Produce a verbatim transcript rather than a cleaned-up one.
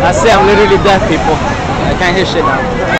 I say I'm literally deaf, people. I can't hear shit now.